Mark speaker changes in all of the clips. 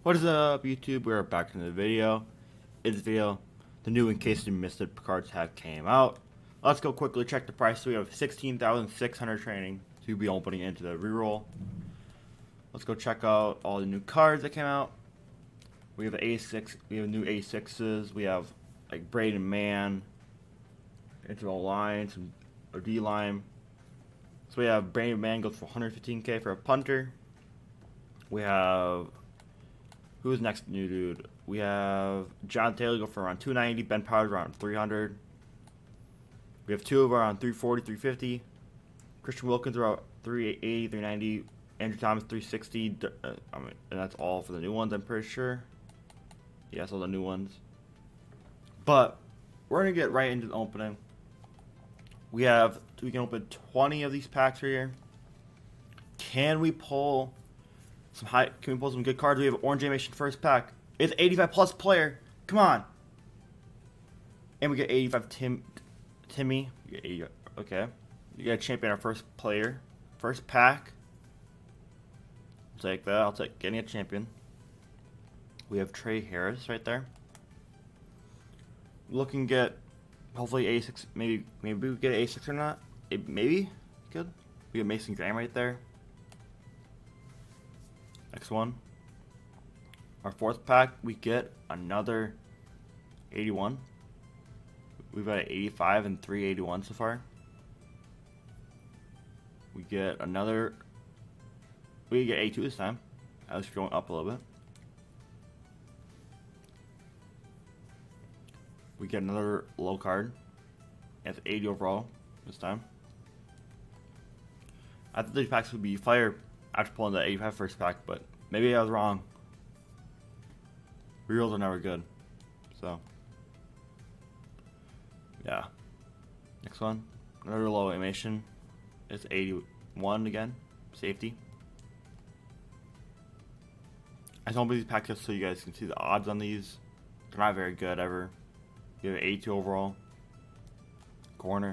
Speaker 1: What is up, YouTube? We're back in the video. In this video, the new In Case You Missed It cards have came out. Let's go quickly check the price. So we have 16,600 training to be opening into the reroll. Let's go check out all the new cards that came out. We have A6. We have new A6s. We have like Braden Man, into all lines, and a D line. So we have Braden Man goes for 115k for a punter. We have who's next new dude? We have John Taylor go for around 290, Ben Powers around 300. We have two of around 340, 350. Christian Wilkins around 380, 390. Andrew Thomas 360. And that's all for the new ones, I'm pretty sure. Yeah, that's all the new ones. But we're gonna get right into the opening. We can open 20 of these packs right here. Can we pull some good cards? We have Orange Animation first pack. It's 85 plus player. Come on. And we get 85 Timmy. We get 80, okay. You got a champion, our first player. First pack. I'll take that. I'll take getting a champion. We have Trey Harris right there. Looking to get hopefully A6. Maybe we get an A6 or not. Maybe good. We get Mason Graham right there. Next one. Our fourth pack, we get another 81. We've got an 85 and 381 so far. We get another. We get A2 this time. I was going up a little bit. We get another low card. It's 80 overall this time. I thought these packs would be fire after pulling the 85 first pack, but maybe I was wrong. Rerolls are never good. So, yeah. Next one. Another low animation. It's 81 again. Safety. I don't believe these packs just so you guys can see the odds on these. They're not very good ever. You have an 82 overall. Corner.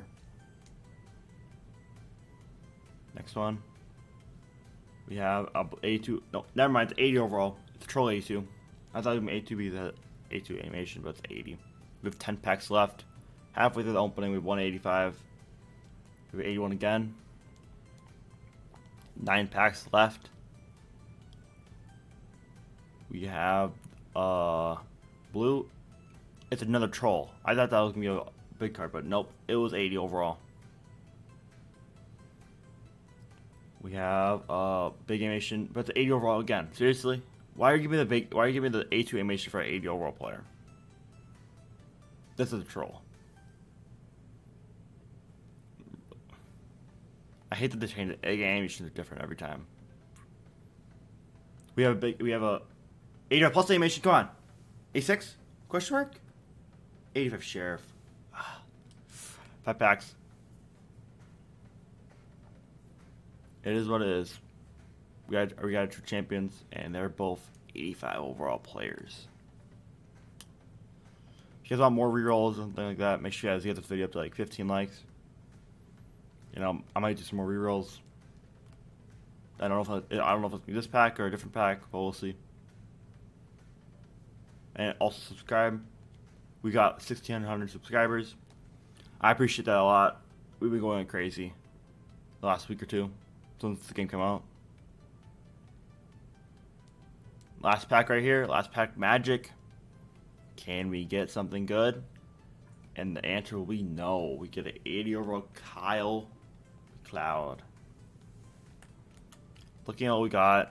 Speaker 1: Next one. We have a 82. No, never mind. It's 80 overall. It's a troll 82. I thought it would be 82 be the 82 animation, but it's 80. We have 10 packs left. Halfway through the opening, we have 185. We have 81 again. 9 packs left. We have blue. It's another troll. I thought that was gonna be a big card, but nope. It was 80 overall. We have big animation, but it's 80 overall again. Seriously, why are you giving me the A2 animation for an 80 overall player? This is a troll. I hate that they change the animations are different every time. We have a 85 plus animation. Come on, A6 question mark. 85 sheriff. 5 packs. It is what it is. We got 2 champions, and they're both 85 overall players. If you guys want more rerolls and something like that, make sure you guys get this video up to like 15 likes. You know, I might do some more rerolls. I don't know if it's gonna be this pack or a different pack, but we'll see. And also subscribe. We got 1,600 subscribers. I appreciate that a lot. We've been going crazy the last week or two since the game came out. Last pack right here. Last pack magic. Can we get something good? And the answer will be no. We get an 80 overall Kyle Cloud. Looking at what we got.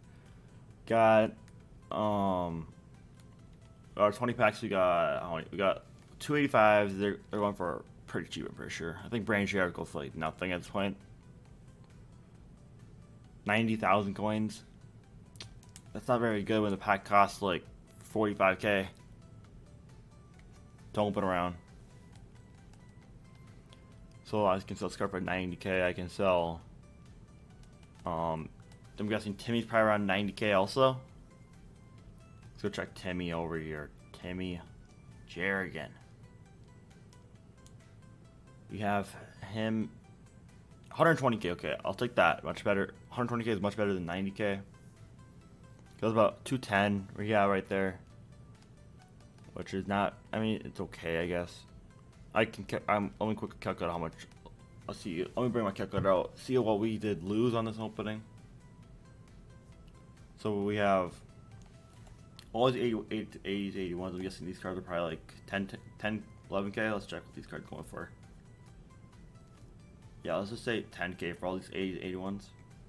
Speaker 1: Our 20 packs we got 285s. They're going for pretty cheap, I'm pretty sure. I think Brain Share goes for like nothing at this point. 90,000 coins. That's not very good when the pack costs like 45k. Don't open around. So I can sell Scarf for 90k. I can sell. I'm guessing Timmy's probably around 90k also. Let's go check Timmy over here. Timmy Jerrigan. We have him 120k. Okay, I'll take that. Much better. 120k is much better than 90k. Goes about 210. Yeah, right there. Which is not. I mean, it's okay, I guess. Let me quickly calculate how much. Let's see. Let me bring my calculator out. See what we did lose on this opening. So we have all these 80s, 81s. I'm guessing these cards are probably like 10, 11k. Let's check what these cards are going for. Yeah, let's just say 10k for all these 80s, 81s.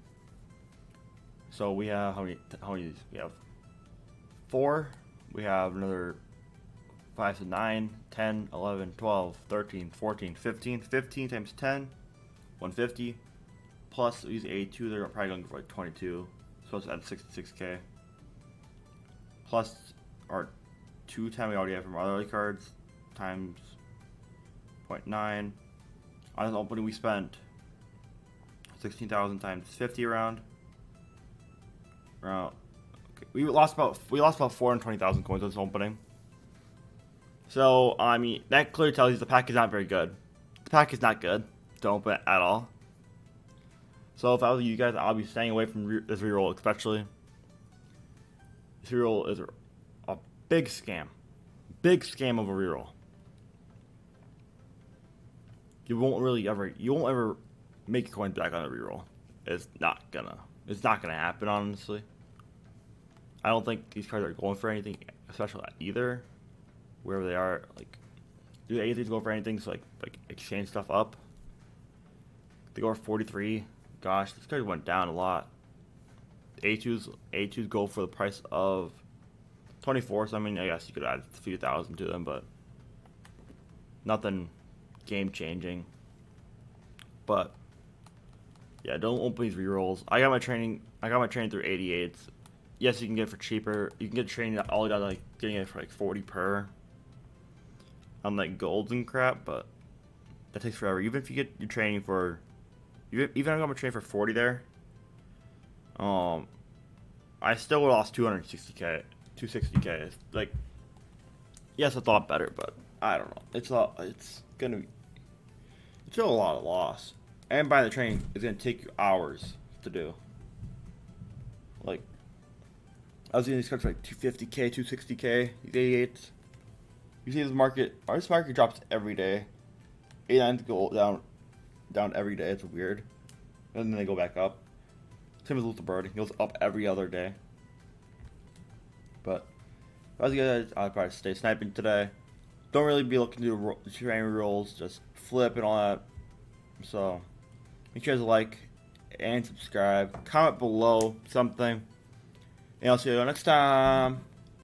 Speaker 1: So we have how many of these? We have 4. We have another 5 to 9, 10, 11, 12, 13, 14, 15. 15 times 10, 150. Plus these 82, they're probably going for like 22. So it's at 66k. Plus our 210 we already have from our other cards times 0.9. On this opening we spent 16,000 times 50 around. Okay. We lost about 420,000 coins on this opening. So I mean that clearly tells you the pack is not very good. The pack is not good to open it at all. So if I was you guys, I'll be staying away from this reroll, especially. This reroll is a big scam of a reroll. You won't ever make your coins back on a reroll. It's not gonna happen, honestly. I don't think these cards are going for anything special either. Wherever they are, like, do anything go for anything? So like exchange stuff up. They go for 43. Gosh, this card went down a lot. A2s go for the price of 24. So I mean, I guess you could add a few thousand to them, but nothing game changing. But yeah, don't open these rerolls. I got my training through 88s. Yes, you can get it for cheaper. You can get training all the way down to like getting it for like 40 per. On like golds and crap, but that takes forever. Even if you get your training for, even if I got my training for 40 there, I still would have lost 260k, 260k. It's like, yes, I thought better, but I don't know. It's still a lot of loss. And buying the training is gonna take you hours to do. Like, I was getting these cards for like 250k, 260k, these 88s. You see this market drops every day. 89s go down every day. It's weird. And then they go back up. Same as Little Bird. It goes up every other day. But if I was you guys, I'd probably stay sniping today. Don't really be looking to do training rolls. Just flip and all that. So make sure to like and subscribe. Comment below something. And I'll see you next time.